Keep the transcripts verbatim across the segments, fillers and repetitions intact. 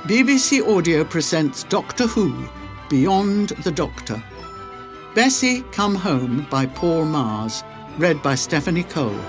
B B C Audio presents Doctor Who, Beyond the Doctor. Bessie, Come Home by Paul Magrs, read by Stephanie Cole.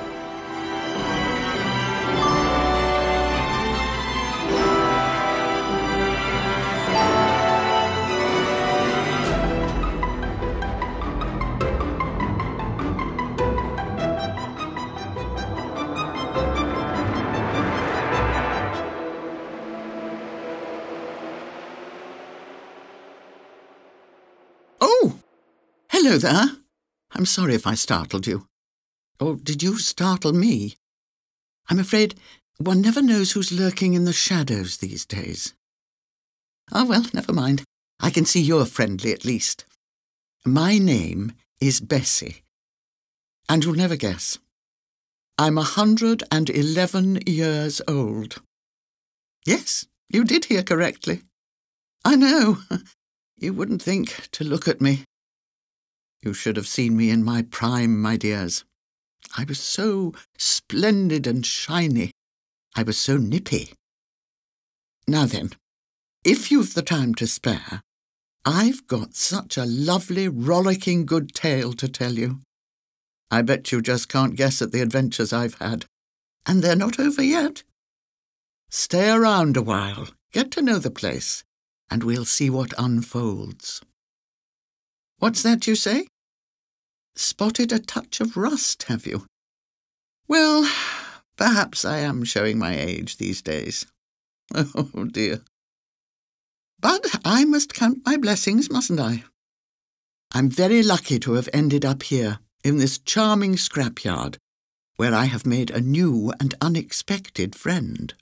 Oh, hello there. I'm sorry if I startled you. Or did you startle me? I'm afraid one never knows who's lurking in the shadows these days. Ah, well, never mind. I can see you're friendly at least. My name is Bessie. And you'll never guess. I'm a hundred and eleven years old. Yes, you did hear correctly. I know. You wouldn't think to look at me. You should have seen me in my prime, my dears. I was so splendid and shiny. I was so nippy. Now then, if you've the time to spare, I've got such a lovely, rollicking good tale to tell you. I bet you just can't guess at the adventures I've had. And they're not over yet. Stay around a while, get to know the place, and we'll see what unfolds. What's that you say? Spotted a touch of rust, have you? Well, perhaps I am showing my age these days. Oh, dear. But I must count my blessings, mustn't I? I'm very lucky to have ended up here, in this charming scrapyard, where I have made a new and unexpected friend.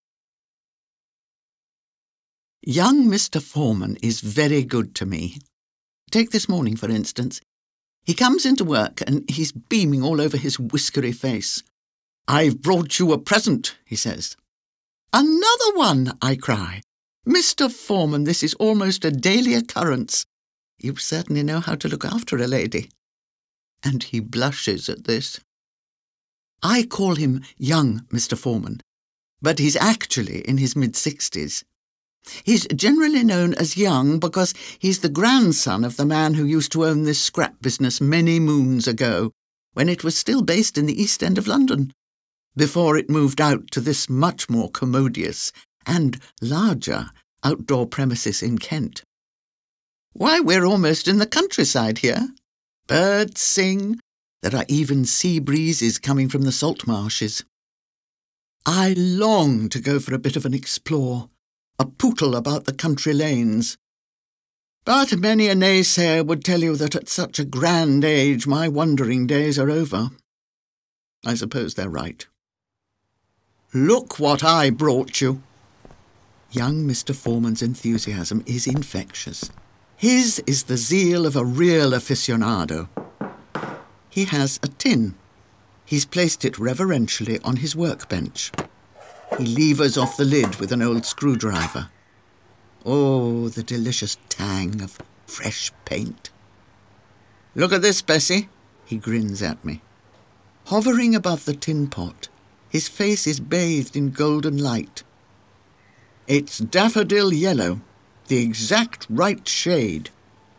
Young Mister Foreman is very good to me. Take this morning, for instance. He comes into work and he's beaming all over his whiskery face. "I've brought you a present," he says. "Another one," I cry. "Mister Foreman, this is almost a daily occurrence. You certainly know how to look after a lady." And he blushes at this. I call him young Mister Foreman, but he's actually in his mid-sixties. He's generally known as young because he's the grandson of the man who used to own this scrap business many moons ago, when it was still based in the East End of London, before it moved out to this much more commodious and larger outdoor premises in Kent. Why, we're almost in the countryside here. Birds sing. There are even sea breezes coming from the salt marshes. I long to go for a bit of an explore, a pootle about the country lanes. But many a naysayer would tell you that at such a grand age my wandering days are over. I suppose they're right. Look what I brought you. Young Mister Foreman's enthusiasm is infectious. His is the zeal of a real aficionado. He has a tin. He's placed it reverentially on his workbench. He levers off the lid with an old screwdriver. Oh, the delicious tang of fresh paint. "Look at this, Bessie," he grins at me. Hovering above the tin pot, his face is bathed in golden light. It's daffodil yellow, the exact right shade.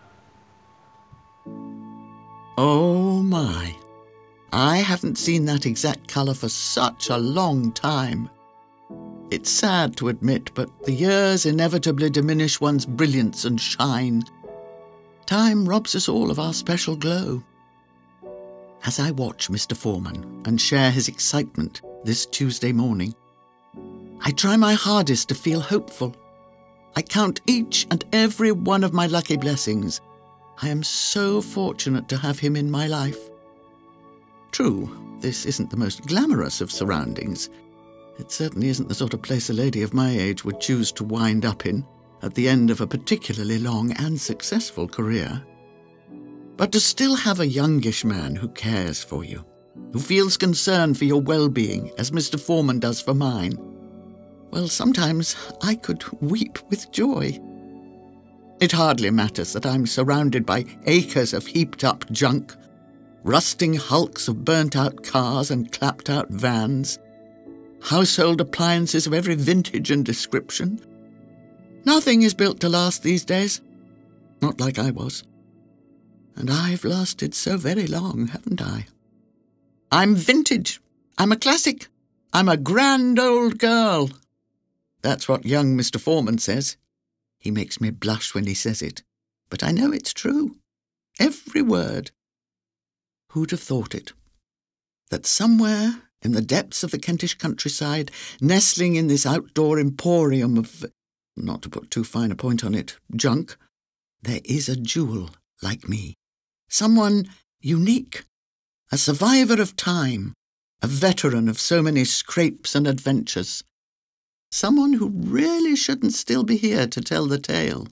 Oh, my. I haven't seen that exact colour for such a long time. It's sad to admit, but the years inevitably diminish one's brilliance and shine. Time robs us all of our special glow. As I watch Mister Foreman and share his excitement this Tuesday morning, I try my hardest to feel hopeful. I count each and every one of my lucky blessings. I am so fortunate to have him in my life. True, this isn't the most glamorous of surroundings. It certainly isn't the sort of place a lady of my age would choose to wind up in at the end of a particularly long and successful career. But to still have a youngish man who cares for you, who feels concern for your well-being, as Mister Foreman does for mine, well, sometimes I could weep with joy. It hardly matters that I'm surrounded by acres of heaped-up junk, rusting hulks of burnt-out cars and clapped-out vans, household appliances of every vintage and description, Nothing is built to last these days. Not like I was. And I've lasted so very long, haven't I? I'm vintage. I'm a classic. I'm a grand old girl. That's what young Mister Foreman says. He makes me blush when he says it. But I know it's true. Every word. Who'd have thought it? That somewhere in the depths of the Kentish countryside, nestling in this outdoor emporium of, not to put too fine a point on it, junk, there is a jewel like me. Someone unique, a survivor of time, a veteran of so many scrapes and adventures. Someone who really shouldn't still be here to tell the tale.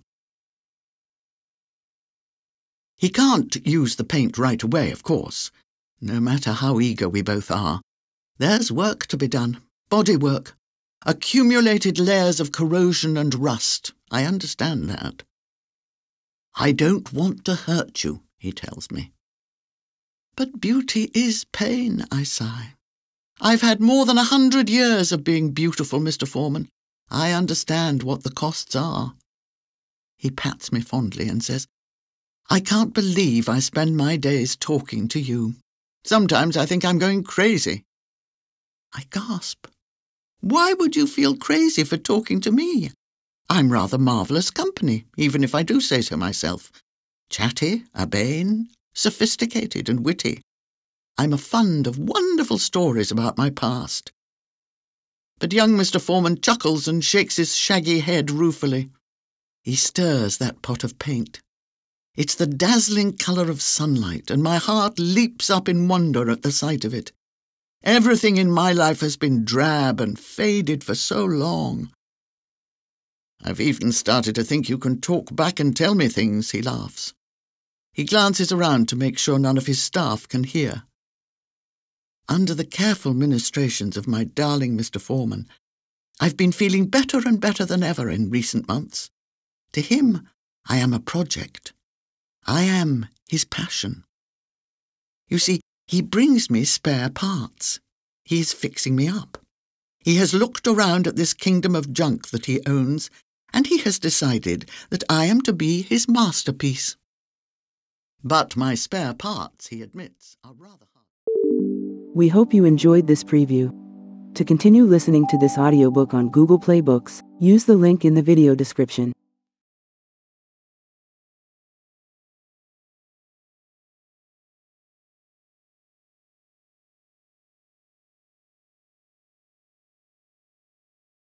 He can't use the paint right away, of course, no matter how eager we both are. There's work to be done, body work, accumulated layers of corrosion and rust. I understand that. I don't want to hurt you, he tells me. But beauty is pain, I sigh. I've had more than a hundred years of being beautiful, Mister Foreman. I understand what the costs are. He pats me fondly and says, I can't believe I spend my days talking to you. Sometimes I think I'm going crazy. I gasp. Why would you feel crazy for talking to me? I'm rather marvellous company, even if I do say so myself. Chatty, urbane, sophisticated and witty. I'm a fund of wonderful stories about my past. But young Mister Foreman chuckles and shakes his shaggy head ruefully. He stirs that pot of paint. It's the dazzling colour of sunlight, and my heart leaps up in wonder at the sight of it. Everything in my life has been drab and faded for so long. I've even started to think you can talk back and tell me things, he laughs. He glances around to make sure none of his staff can hear. Under the careful ministrations of my darling Mister Foreman, I've been feeling better and better than ever in recent months. To him, I am a project. I am his passion. You see, he brings me spare parts. He's fixing me up. He has looked around at this kingdom of junk that he owns, and he has decided that I am to be his masterpiece. But my spare parts, he admits, are rather hard. We hope you enjoyed this preview. To continue listening to this audiobook on Google Play Books, use the link in the video description.